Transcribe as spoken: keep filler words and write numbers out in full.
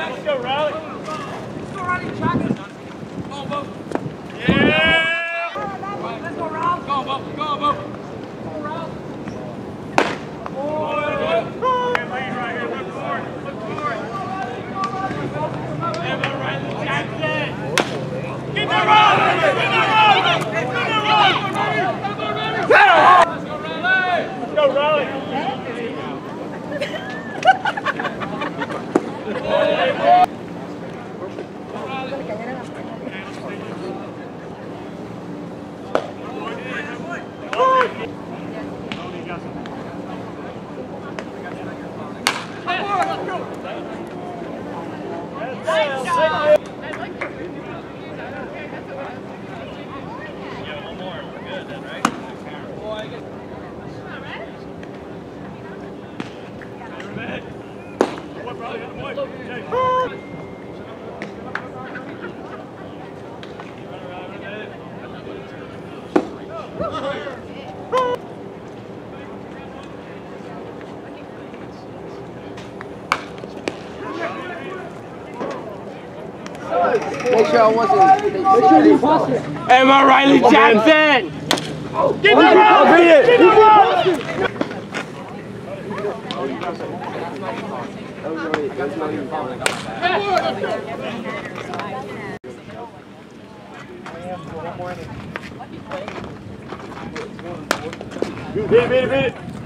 Let's go, Riley. Let's go, Riley. Jackson. Go on, Bo. Yeah. Let's go, Riley. Go on, Bo. Go on, Bo. Go on, Riley. Oh, good lead right here. Look forward. Look forward. Yeah, go, Riley. Jackson. Get that Riley. Get that Riley. Get that Riley. Let's go, Riley. Let's go, Riley. Make sure I wasn't. Make sure you pass it. Emma Riley Jackson! Get the ball! Get the ball! Beat it, beat it, beat it!